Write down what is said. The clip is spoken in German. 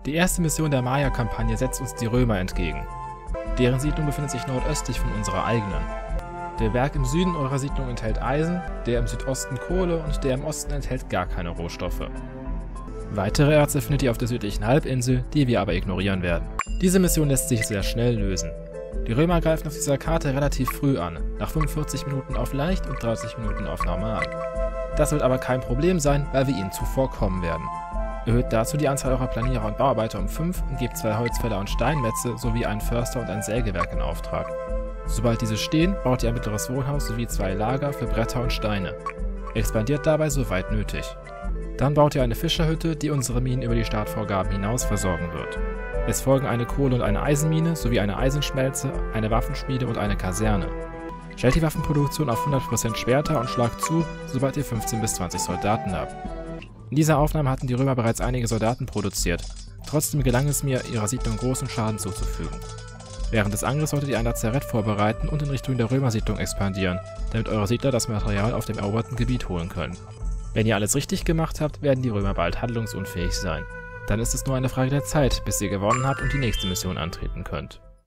Die erste Mission der Maya-Kampagne setzt uns die Römer entgegen. Deren Siedlung befindet sich nordöstlich von unserer eigenen. Der Berg im Süden eurer Siedlung enthält Eisen, der im Südosten Kohle und der im Osten enthält gar keine Rohstoffe. Weitere Erze findet ihr auf der südlichen Halbinsel, die wir aber ignorieren werden. Diese Mission lässt sich sehr schnell lösen. Die Römer greifen auf dieser Karte relativ früh an, nach 45 Minuten auf leicht und 30 Minuten auf normal. Das wird aber kein Problem sein, weil wir ihnen zuvorkommen werden. Erhöht dazu die Anzahl eurer Planierer und Bauarbeiter um 5 und gebt 2 Holzfäller und Steinmetze sowie einen Förster und ein Sägewerk in Auftrag. Sobald diese stehen, baut ihr ein mittleres Wohnhaus sowie 2 Lager für Bretter und Steine. Expandiert dabei soweit nötig. Dann baut ihr eine Fischerhütte, die unsere Minen über die Startvorgaben hinaus versorgen wird. Es folgen eine Kohle- und eine Eisenmine sowie eine Eisenschmelze, eine Waffenschmiede und eine Kaserne. Stellt die Waffenproduktion auf 100% Schwerter und schlagt zu, sobald ihr 15 bis 20 Soldaten habt. In dieser Aufnahme hatten die Römer bereits einige Soldaten produziert. Trotzdem gelang es mir, ihrer Siedlung großen Schaden zuzufügen. Während des Angriffs solltet ihr ein Lazarett vorbereiten und in Richtung der Römersiedlung expandieren, damit eure Siedler das Material auf dem eroberten Gebiet holen können. Wenn ihr alles richtig gemacht habt, werden die Römer bald handlungsunfähig sein. Dann ist es nur eine Frage der Zeit, bis ihr gewonnen habt und die nächste Mission antreten könnt.